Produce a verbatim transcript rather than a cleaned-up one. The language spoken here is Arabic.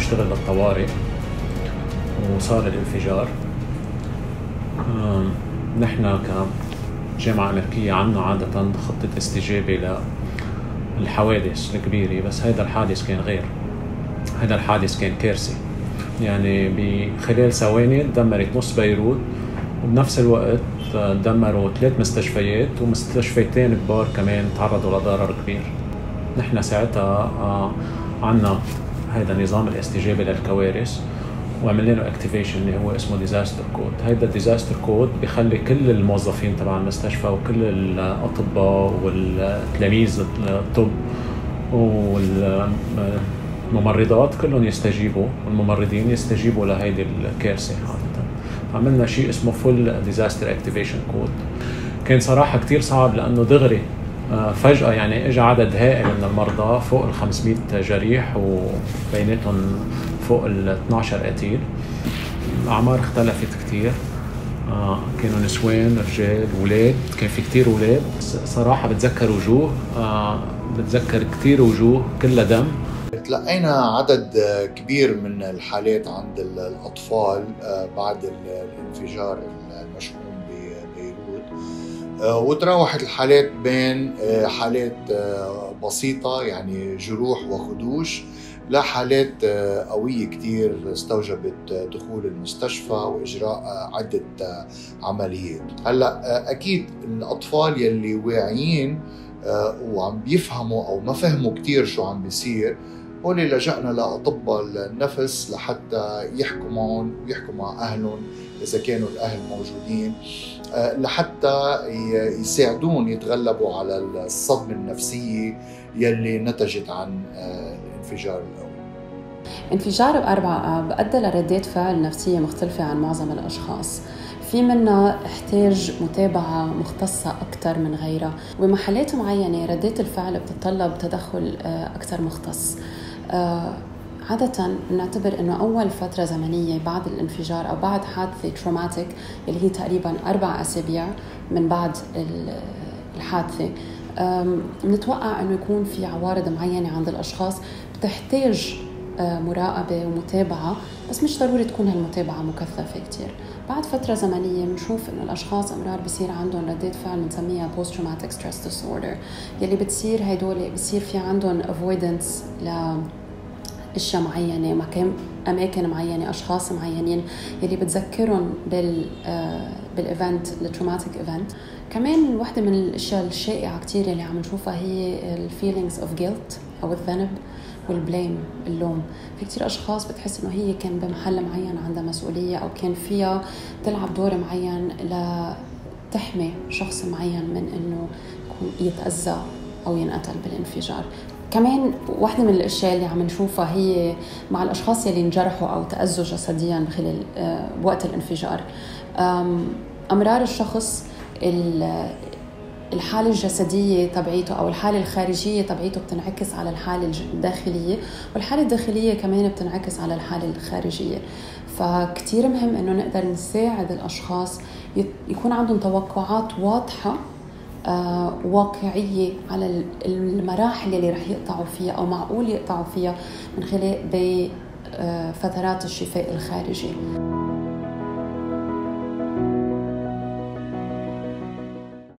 بشتغل بالطوارئ وصار الانفجار. نحن كجامعة أمريكية عنا عادة خطة استجابة للحوادث الكبيرة، بس هذا الحادث كان غير. هذا الحادث كان كارثي، يعني بخلال ثواني دمرت نص بيروت، وبنفس الوقت دمروا ثلاث مستشفيات ومستشفيتين كبار كمان تعرضوا لضرر كبير. نحن ساعتها عنا هذا نظام الاستجابة للكوارث، وعملنا له اكتيفيشن اللي هو اسمه ديزاستر كود. هيدا الديزاستر كود بيخلي كل الموظفين تبع المستشفى وكل الاطباء والتلاميذ الطب والممرضات كلهم يستجيبوا، والممرضين يستجيبوا لهيدي الكارثه. عاده عملنا شيء اسمه فول ديزاستر اكتيفيشن كود. كان صراحه كتير صعب لانه دغري فجأة يعني اجى عدد هائل من المرضى، فوق ال خمسمية جريح وبيناتهم فوق ال اثناشر قتيل. الأعمار اختلفت كتير، آه كانوا نسوان، رجال، ولاد. كان في كتير ولاد. صراحة بتذكر وجوه، آه بتذكر كتير وجوه كلها دم. تلقينا عدد كبير من الحالات عند الأطفال بعد الانفجار المشؤوم ببيروت، وتراوحت الحالات بين حالات بسيطة يعني جروح وخدوش لحالات قوية كتير استوجبت دخول المستشفى وإجراء عدة عمليات. هلأ أكيد الأطفال يلي واعيين وعم بيفهموا أو ما فهموا كتير شو عم بيصير، هولي لجأنا لأطباء النفس لحتى يحكوا معهم ويحكوا مع أهلهم إذا كانوا الأهل موجودين، لحتى يساعدون يتغلبوا على الصدمة النفسية يلي نتجت عن الانفجار الأول. انفجار بأربعة آب أدى لردات فعل نفسية مختلفة عن معظم الأشخاص. في منها احتاج متابعة مختصة أكثر من غيرها، وبمحلات معينة ردات الفعل بتتطلب تدخل أكثر مختص. عادة نعتبر أنه أول فترة زمنية بعد الانفجار أو بعد حادثة تروماتيك اللي هي تقريباً أربع أسابيع من بعد الحادثة، نتوقع أنه يكون في عوارض معينة عند الأشخاص بتحتاج مراقبة ومتابعة، بس مش ضروري تكون هالمتابعة مكثفة كتير. بعد فترة زمنية بنشوف إنه الأشخاص أمرار بصير عندهم ردات فعل بنسميها post traumatic stress disorder، يلي بتصير هيدول بصير في عندهم avoidance لأشياء معينة، مكان أماكن معينة، أشخاص معينين يلي بتذكرهم بال بالإيفنت التروماتيك إيفنت. كمان واحدة من الأشياء الشائعة كتير اللي عم نشوفها هي feelings of guilt أو الذنب والبليم، اللوم. في كتير أشخاص بتحس إنه هي كان بمحل معين عندها مسؤولية أو كان فيها تلعب دور معين لتحمي شخص معين من إنه يكون يتأذى أو ينقتل بالانفجار. كمان واحدة من الأشياء اللي عم نشوفها هي مع الأشخاص يلي انجرحوا أو تأذوا جسديا خلال وقت الانفجار. أمرار الشخص الحالة الجسدية تبعيته أو الحالة الخارجية تبعيته بتنعكس على الحالة الداخلية، والحالة الداخلية كمان بتنعكس على الحالة الخارجية. فكتير مهم إنه نقدر نساعد الأشخاص يكون عندهم توقعات واضحة آه واقعية على المراحل اللي رح يقطعوا فيها أو معقول يقطعوا فيها من خلال بفترات الشفاء الخارجي.